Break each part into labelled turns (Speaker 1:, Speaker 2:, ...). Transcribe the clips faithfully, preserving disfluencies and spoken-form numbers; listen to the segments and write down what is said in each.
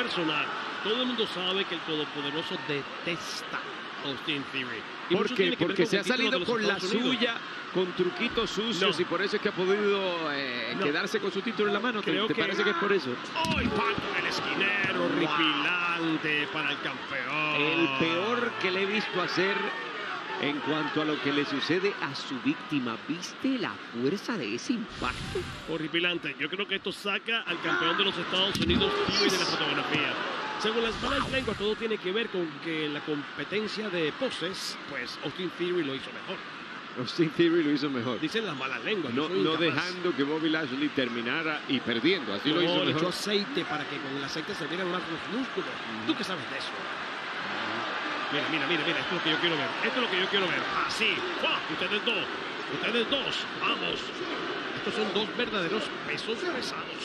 Speaker 1: personal. Todo el mundo sabe que el Todopoderoso detesta a Austin Theory. Y
Speaker 2: ¿Por qué? Porque se ha salido con la suya, con truquitos sucios,
Speaker 1: no.
Speaker 2: y por eso es que ha podido eh, no. quedarse con su título en la mano.
Speaker 1: Creo
Speaker 2: ¿Te, te
Speaker 1: que...
Speaker 2: parece que es por eso?
Speaker 1: ¡Oh, impacto del esquinero! Wow. Horripilante para el campeón.
Speaker 2: El peor que le he visto hacer en cuanto a lo que le sucede a su víctima. ¿Viste la fuerza de ese impacto?
Speaker 1: Horripilante. Yo creo que esto saca al campeón de los Estados Unidos y de la fotografía. Según las malas lenguas, todo tiene que ver con que la competencia de poses, pues Austin Theory lo hizo mejor.
Speaker 2: Austin Theory lo hizo mejor.
Speaker 1: Dicen las malas lenguas.
Speaker 2: No, no dejando que Bobby Lashley terminara y perdiendo. Así
Speaker 1: no,
Speaker 2: lo hizo
Speaker 1: le
Speaker 2: mejor.
Speaker 1: echó aceite para que con el aceite se vieran más los músculos. Uh-huh. ¿Tú qué sabes de eso? Uh-huh. Mira, mira, mira, mira. Esto es lo que yo quiero ver. Esto es lo que yo quiero ver. Así. ¡Ah! Ustedes dos. Ustedes dos. Vamos. Estos son dos verdaderos pesos pesados.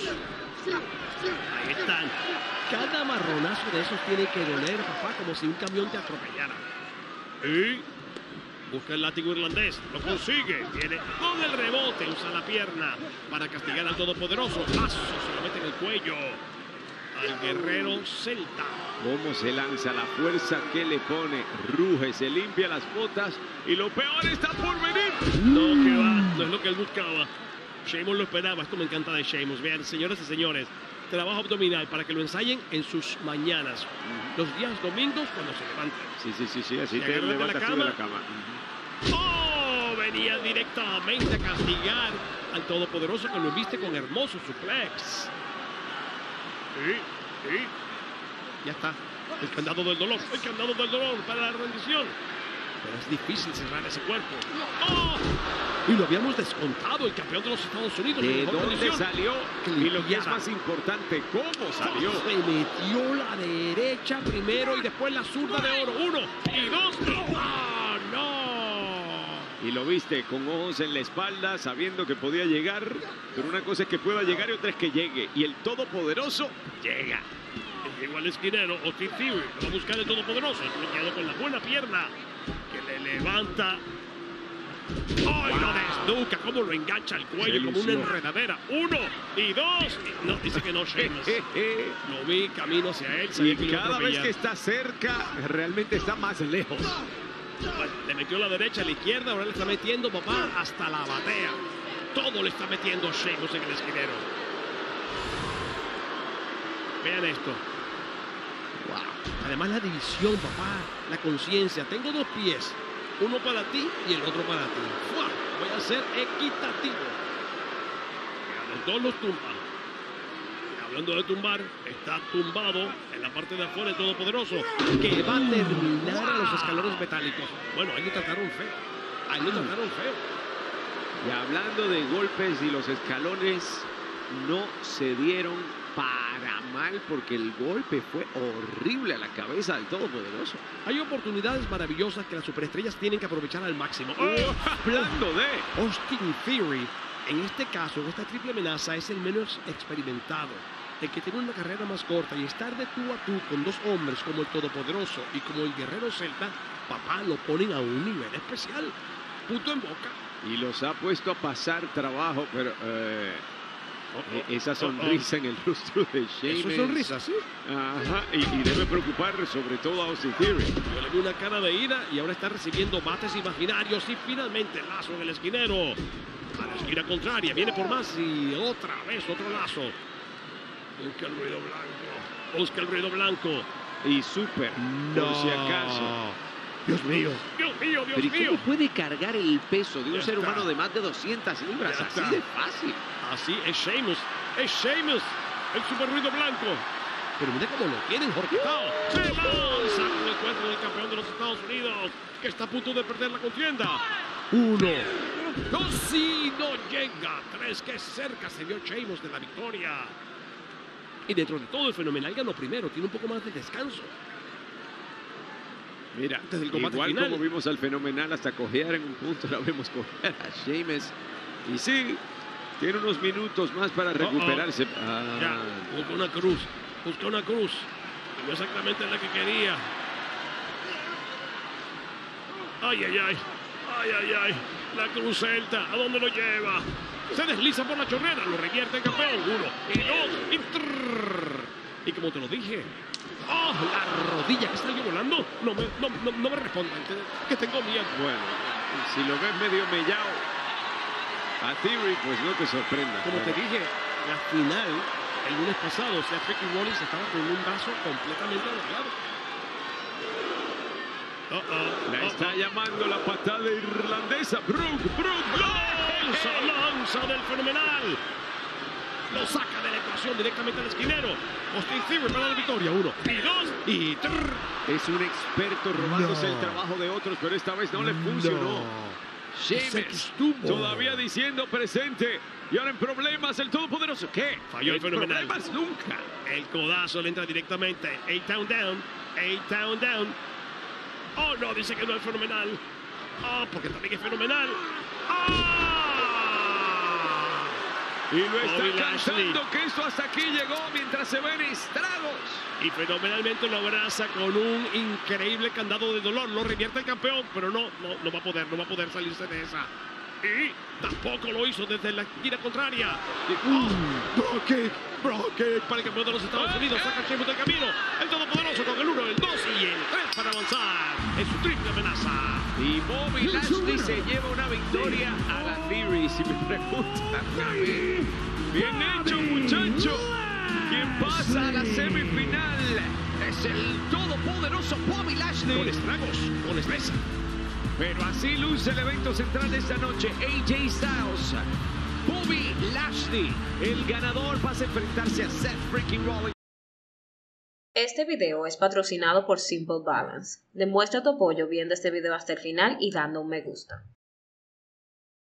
Speaker 1: Ahí están. Cada marronazo de esos tiene que doler, papá, como si un camión te atropellara. Y busca el látigo irlandés, lo consigue, viene con el rebote, usa la pierna para castigar al Todopoderoso. Paso, se lo mete en el cuello al guerrero celta.
Speaker 2: Cómo se lanza, la fuerza que le pone, ruge, se limpia las botas y lo peor está por venir.
Speaker 1: No, que va, no es lo que él buscaba. Sheamus lo esperaba, esto me encanta de Sheamus. Vean, señoras y señores, trabajo abdominal para que lo ensayen en sus mañanas, uh-huh. los días domingos cuando se levantan.
Speaker 2: Sí, sí, sí, sí, así te levantas de la cama.
Speaker 1: Uh-huh. ¡Oh! Venía directamente a castigar al Todopoderoso, que lo viste con hermoso suplex. Sí, sí. Ya está. El candado del dolor, el candado del dolor para la rendición. Pero es difícil cerrar ese cuerpo. ¡Oh! Y lo habíamos descontado, el campeón de los Estados Unidos.
Speaker 2: ¿De dónde condición. salió? Y lo que es más importante, ¿cómo salió?
Speaker 1: Se metió la derecha primero y después la zurda de oro. Uno y dos. ¡Oh, no!
Speaker 2: Y lo viste con ojos en la espalda, sabiendo que podía llegar. Pero una cosa es que pueda llegar y otra es que llegue. Y el Todopoderoso llega.
Speaker 1: Llegó al esquinero, Austin Theory. Va a buscar el Todopoderoso. Bloqueado con la buena pierna. Que le levanta. ¡Ay, wow! Lo desnuca! ¿Cómo lo engancha al cuello como una enredadera? Uno y dos. Y no, dice que no, Sheamus. Lo vi camino hacia él.
Speaker 2: Y cada vez que está cerca, realmente está más lejos.
Speaker 1: Bueno, le metió la derecha, a la izquierda. Ahora le está metiendo, papá, hasta la batea. Todo le está metiendo Sheamus en el esquinero. Vean esto. Wow. Además la división, papá, la conciencia. Tengo dos pies, uno para ti y el otro para ti. ¡Fua! Voy a ser equitativo. Y a los dos los tumba. Y hablando de tumbar, está tumbado en la parte de afuera el Todopoderoso, que va a terminar a los escalones metálicos. Bueno, ahí lo trataron feo. Ahí lo trataron feo.
Speaker 2: Y hablando de golpes y los escalones, no se dieron para mal, porque el golpe fue horrible a la cabeza del Todopoderoso.
Speaker 1: Hay oportunidades maravillosas que las superestrellas tienen que aprovechar al máximo.
Speaker 2: Oh, hablando de
Speaker 1: Austin Theory, en este caso, en esta triple amenaza, es el menos experimentado, el que tiene una carrera más corta, y estar de tú a tú con dos hombres como el Todopoderoso y como el guerrero celta, papá, lo ponen a un nivel especial. Punto en boca.
Speaker 2: Y los ha puesto a pasar trabajo, pero eh, oh, oh, esa sonrisa oh, oh. en el rostro de Sheamus.
Speaker 1: Eso es sonrisa, sí.
Speaker 2: Ajá, y, y debe preocupar sobre todo a Austin Theory.
Speaker 1: Yo le vi una cara de ira y ahora está recibiendo bates imaginarios, y finalmente el lazo en el esquinero. A la esquina contraria, viene por más y otra vez otro lazo. Busca el ruido blanco, busca el ruido blanco.
Speaker 2: Y súper,
Speaker 1: no.
Speaker 2: por si acaso.
Speaker 1: Dios mío, Dios mío, Dios
Speaker 2: Pero
Speaker 1: mío.
Speaker 2: ¿Cómo puede cargar el peso de un
Speaker 1: Ya
Speaker 2: ser
Speaker 1: está.
Speaker 2: humano de más de doscientas libras?
Speaker 1: Ya
Speaker 2: Así
Speaker 1: está.
Speaker 2: de fácil.
Speaker 1: Así es Sheamus, es Sheamus, el super ruido blanco. Pero mira cómo lo tienen, Jorge. Se lanza con el cuerpo del campeón de los Estados Unidos, que está a punto de perder la contienda. Uno, dos, sí, no llega. Tres, que cerca se vio Sheamus de la victoria. Y dentro de todo el fenomenal ganó primero, tiene un poco más de descanso.
Speaker 2: Mira,
Speaker 1: desde el combate
Speaker 2: igual
Speaker 1: final,
Speaker 2: como vimos al fenomenal hasta cojear en un punto, la vemos cojear a Sheamus. Y sí, tiene unos minutos más para recuperarse.
Speaker 1: Oh, oh.
Speaker 2: Ah.
Speaker 1: Ya, buscó una cruz, buscó una cruz. No exactamente la que quería. Ay, ay, ay, ay, ay, ay. La cruz celta, ¿a dónde lo lleva? Se desliza por la chorrera, lo revierte el campeón. Uno y dos y trrr. Y como te lo dije, ¡oh, la rodilla que salió volando! No me, no, no, no me respondan, que, que tengo miedo.
Speaker 2: Bueno, si lo ves medio mellao a Theory, pues no te sorprenda.
Speaker 1: Como te dije, la final, el lunes pasado, o sea, Ricky Rollins estaba con un brazo completamente doblado. Uh -oh,
Speaker 2: la
Speaker 1: uh
Speaker 2: está
Speaker 1: -oh.
Speaker 2: llamando la patada irlandesa. Brook, Brook,
Speaker 1: lanza, lanza del fenomenal. Lo saca de la ecuación directamente al esquinero. Austin Theory para la victoria. Uno, y dos, y trrr.
Speaker 2: Es un experto robándose no. el trabajo de otros, pero esta vez no le funcionó.
Speaker 1: No.
Speaker 2: Sheamus todavía diciendo presente. Y ahora en problemas el todopoderoso. ¿Qué?
Speaker 1: Falló el fenomenal.
Speaker 2: Problemas nunca.
Speaker 1: El codazo le entra directamente. Eight down down. Eight down down. Oh, no, dice que no es fenomenal. Ah, oh, porque también es fenomenal. ¡Ah!
Speaker 2: Y lo está Bobby cantando Lashley. Que esto hasta aquí llegó mientras se ven estragos.
Speaker 1: Y fenomenalmente lo abraza con un increíble candado de dolor. Lo revierte el campeón, pero no, no, no va a poder, no va a poder salirse de esa. Y tampoco lo hizo desde la esquina contraria. Oh, Brock kick, Brock kick para el campeón de los Estados Unidos. Saca a Sheamus del camino. El todopoderoso con el uno, el dos y el tres para avanzar en su triple amenaza.
Speaker 2: Y Bobby Lashley se lleva una victoria a la Theory, si me preguntan. Bien hecho, muchacho. Quien pasa a la semifinal es el todopoderoso Bobby Lashley.
Speaker 1: Con estragos, con estrés.
Speaker 2: Pero así luce el evento central de esta noche. A J Styles, Bobby Lashley. El ganador pasa a enfrentarse a Seth freaking Rollins.
Speaker 3: Este video es patrocinado por Simple Balance. Demuestra tu apoyo viendo este video hasta el final y dando un me gusta.